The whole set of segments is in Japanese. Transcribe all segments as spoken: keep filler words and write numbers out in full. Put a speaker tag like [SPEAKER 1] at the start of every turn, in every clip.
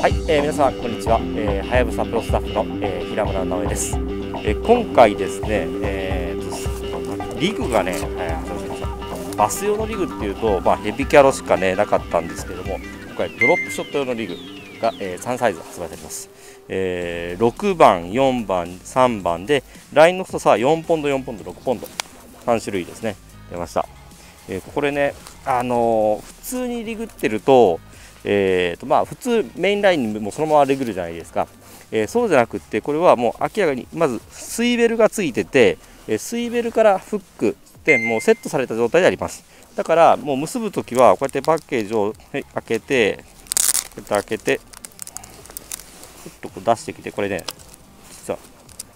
[SPEAKER 1] はい、えー、皆さんこんにちは。えー、はやぶさプロスタッフの、えー、平村直江です。えー、今回ですね、えー、リグがね、えー、バス用のリグっていうと、まあ、ヘビキャロしかねなかったんですけども、今回ドロップショット用のリグが、えー、さんサイズ発売されます。えー、ろくばん、よんばん、さんばんでラインの太さはよんポンド、よんポンド、ろくポンド、さん種類ですね出ました。えー、これね、あのー、普通にリグってるとえーとまあ、普通メインラインにもそのままレグルじゃないですか、えー、そうじゃなくってこれはもう明らかにまずスイベルがついてて、えー、スイベルからフックでもうセットされた状態であります。だからもう結ぶときはこうやってパッケージを、はい、開けてこうやって開けてちょっとこう出してきて、これね実はよ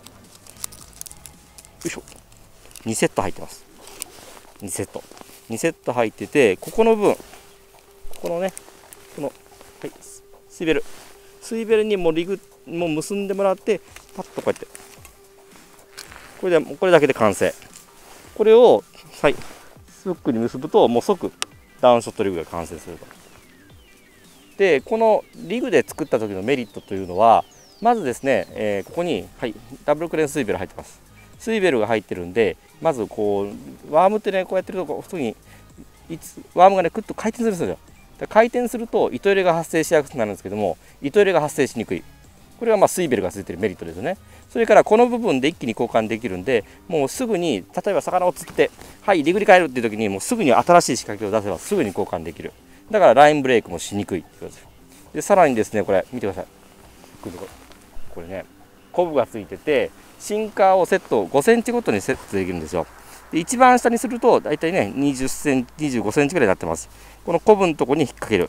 [SPEAKER 1] いしょにセット入ってます。にセットにセット入ってて、ここの部分ここのねこの、はい、スイベルスイベルにもリグも結んでもらって、パッとこうやってこれでこれだけで完成。これを、はい、フックに結ぶともう即ダウンショットリグが完成すると。でこのリグで作った時のメリットというのは、まずですね、えー、ここに、はい、ダブルクレーンスイベル入ってます。スイベルが入ってるんで、まずこうワームってね、こうやってると普通にいつワームがねクッと回転するんですよ。回転すると糸入れが発生しやすくなるんですけども、糸入れが発生しにくい。これはまあスイベルがついてるメリットですよね。それからこの部分で一気に交換できるんで、もうすぐに例えば魚を釣ってはいリグに変えるっていう時にもうすぐに新しい仕掛けを出せばすぐに交換できる。だからラインブレイクもしにくいってことです。でさらにですね、これ見てください。これねコブがついてて、シンカーをセットごセンチごとにセットできるんですよ。で一番下にすると大体ねにじゅっセンチにじゅうごセンチぐらいになってます。このコブのところに引っ掛ける、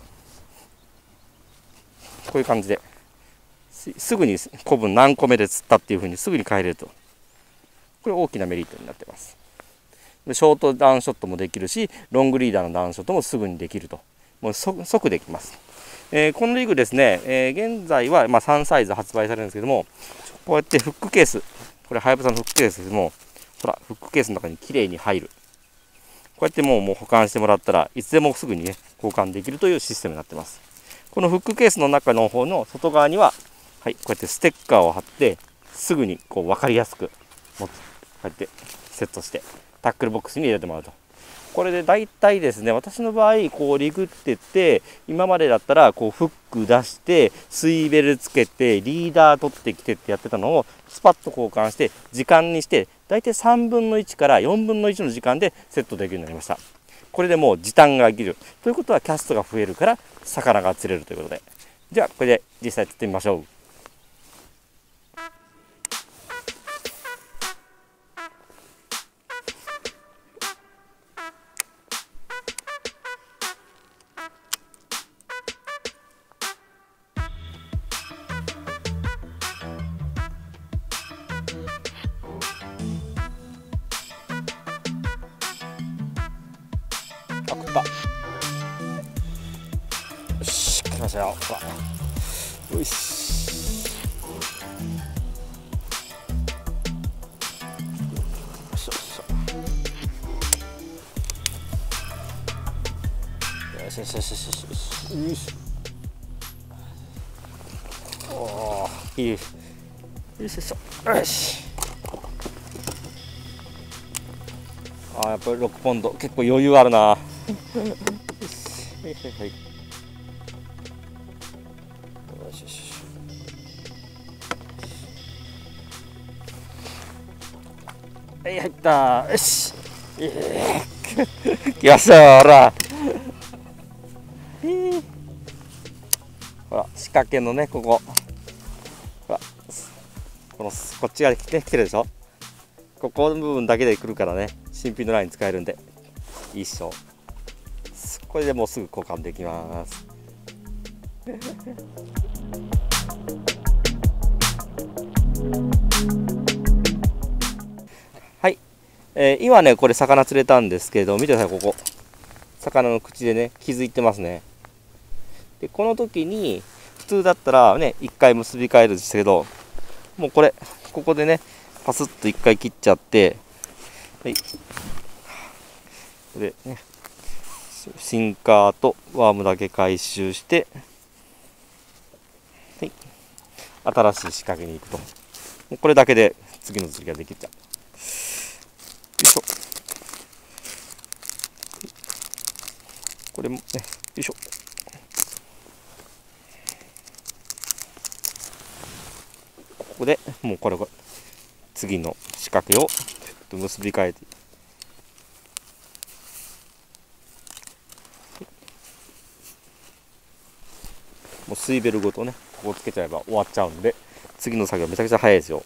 [SPEAKER 1] こういう感じで す, すぐにコブ何個目で釣ったっていう風にすぐに変えれると、これ大きなメリットになってます。でショートダウンショットもできるし、ロングリーダーのダウンショットもすぐにできると、もう即できます。えー、このリグですね、えー、現在はまあさんサイズ発売されるんですけども、こうやってフックケース、これはやぶさのフックケースですけども、ほらフックケースの中にきれいに入る。こうやってもうもう保管してもらったらいつでもすぐにね交換できるというシステムになってます。このフックケースの中の方の外側には、はい、こうやってステッカーを貼ってすぐにこう分かりやすく持つ、こうやってセットしてタックルボックスに入れてもらうと。これで大体ですね、私の場合こうリグってって今までだったらこうフック出してスイベルつけてリーダー取ってきてってやってたのをスパッと交換して時間にして大体さんぶんのいちからよんぶんのいちの時間でセットできるようになりました。これでもう時短ができるということはキャストが増えるから魚が釣れるということで、ではこれで実際釣ってみましょう。あ、食った。よし、来ましたよ。ほら。よし。よしよしよしよしよしよしよしよし。おお、いいです。よしよしよし。あ、やっぱりろくポンド、結構余裕あるな。はいはいはい。よしよし。はい、入った。よし。来ましたよ、ほら。ほら、仕掛けのね、ここ。ほら、このこっち側に来て、来てるでしょ。ここの部分だけで来るからね、新品のライン使えるんでいいっしょ。これでもうすぐ交換できます。はい、えー、今ねこれ魚釣れたんですけど、見てください、ここ魚の口でね気づいてますね。でこの時に普通だったらねいっかい結び替えるんですけど、もうこれここでねパスッといっかい切っちゃって、はい、でねシンカーとワームだけ回収して、 新しい仕掛けに行くと、もうこれだけで次の釣りができちゃう。よいしょ。これもね、よいしょ。ここでもうこれが次の仕掛けを結び替えて、もうスイベルごとね、ここつけちゃえば終わっちゃうんで、次の作業めちゃくちゃ早いですよ。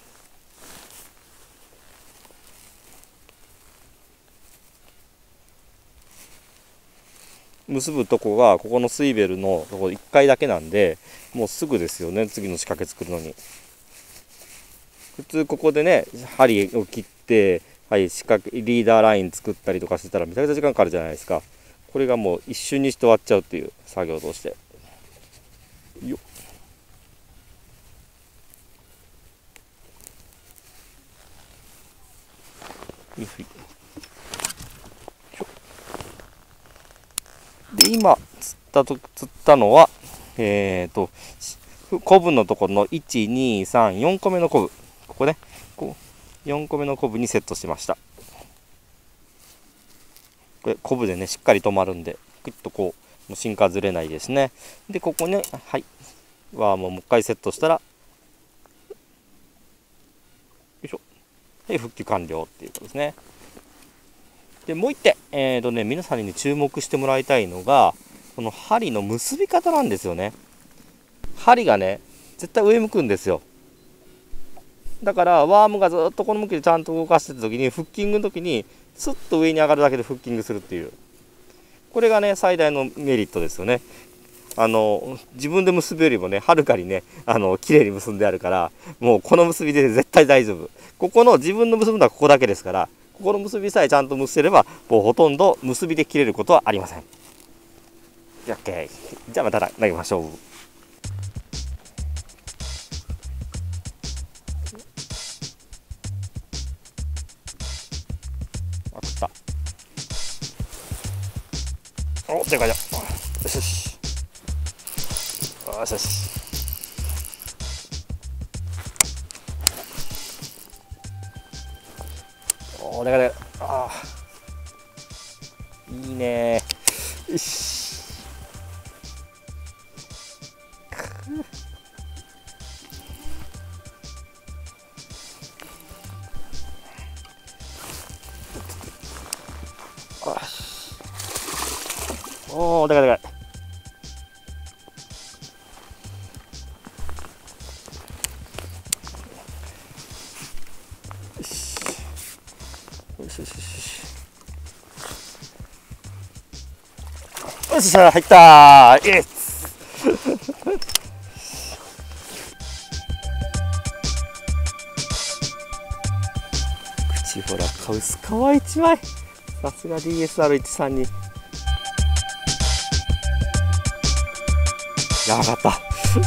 [SPEAKER 1] 結ぶとこがここのスイベルのとこいっかいだけなんで、もうすぐですよね、次の仕掛け作るのに。普通ここでね、針を切って、はい、仕掛けリーダーライン作ったりとかしてたらめちゃくちゃ時間かかるじゃないですか。これがもう一瞬にして終わっちゃうっていう作業として。よっ。で今釣ったと釣ったのはえっ、ー、とコブのところのいちにさんよんこめのコブ、ここね、こうよんこめのコブにセットしました。これコブでねしっかり止まるんで、クッとこう進化ずれないですね。でここね、はい、ワームをもう一回セットしたら、よいしょ、で復旧完了っていうことですね。でもう一点、えーとね、皆さんに、ね、注目してもらいたいのが、この針の結び方なんですよね。針がね、絶対上向くんですよ。だからワームがずっとこの向きでちゃんと動かしてた時に、フッキングの時にスッと上に上がるだけでフッキングするっていう、これがね最大のメリットですよね。あの自分で結ぶよりもねはるかにねあの綺麗に結んであるから、もうこの結びで絶対大丈夫。ここの自分の結ぶのはここだけですから、ここの結びさえちゃんと結べれば、もうほとんど結びで切れることはありません。オッケー。じゃあまた投げましょう。あ、食った。お、でかいじゃん。よしよし。よしよし。お、でかいでかい。ああ。いいね。よし。おお、でかいでかい。よしよしよしよし。よっしゃ、入ったー。イエス。口ほら、薄皮一枚。さすが ディーエスアールいちさんに。やばかった。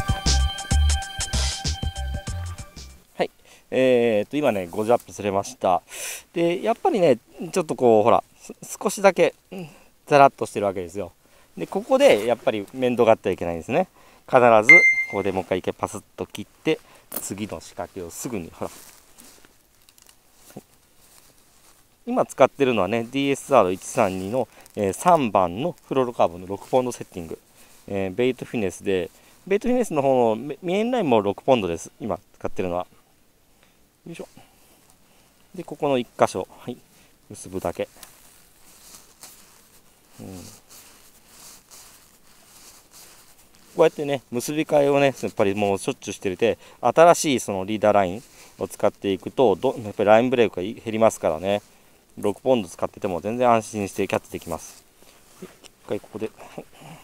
[SPEAKER 1] はい。えー、っと、今ね、ごじゅうアップ釣れました。で、やっぱりね、ちょっとこう、ほら、少しだけ、ザラッとしてるわけですよ。で、ここで、やっぱり面倒がってはいけないんですね。必ず、ここでもう一回一回パスッと切って、次の仕掛けをすぐに、ほら。今使ってるのはね、ディーエスアールいちさんに の、えー、さんばんのフロロカーボンのろくポンドセッティング。えー、ベイトフィネスで、ベイトフィネスの方のメインラインもろくポンドです。今使ってるのは。よいしょ。で、ここのいっ箇所、はい、結ぶだけ。うん、こうやってね、結び替えをね、やっぱりもうしょっちゅうしてるで、新しいそのリーダーラインを使っていくと、どやっぱりラインブレイクが減りますからね、ろくポンド使ってても全然安心してキャッチできます。一回ここで。はい、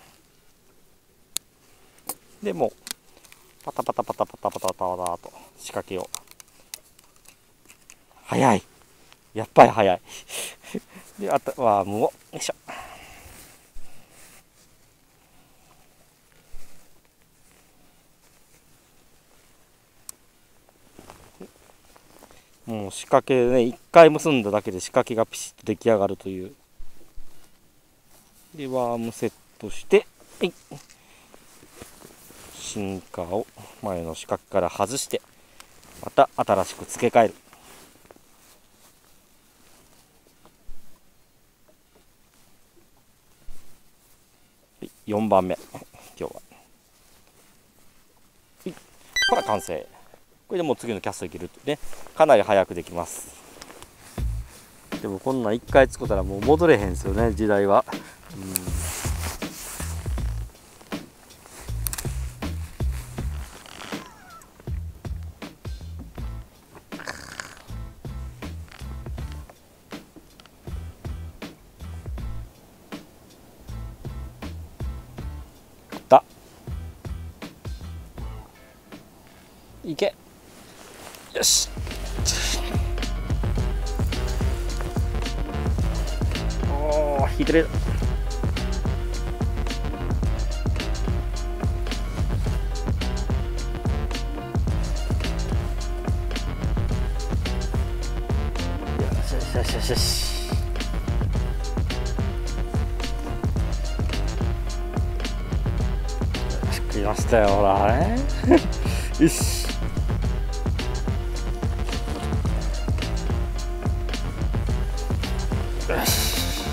[SPEAKER 1] でもうパタパタパタパタパタパタと仕掛けを。早い、やっぱり早い。であとはもうよいしょ。もう仕掛けね、いっかい結んだだけで仕掛けがピシッと出来上がるという。でワームセットして、はい、 シンカーを前の四角から外して、また新しく付け替える。よんばんめ、今日はほら完成。これでもう次のキャストいけるってね、かなり早くできます。でもこんなんいっかい作ったらもう戻れへんですよね、時代は。うんだいけ、よし。おお、引いてる。よしよしよしよしよし。食いましたよ、ほらね。よし。よし。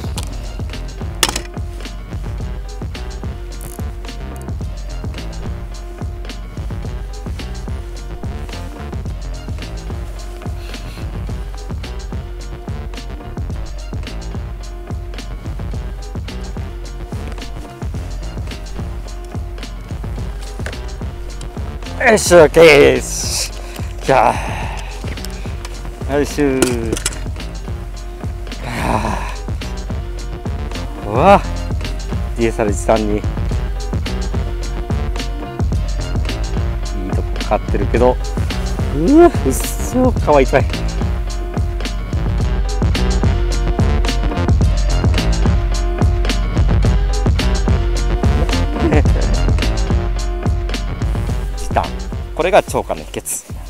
[SPEAKER 1] よし、オッケーです。じゃあ、よいしょ。うわ、ディーエスアール さんにいいとこかかってるけど、うわ、うっそ、かわいいかい。これが超過の秘訣。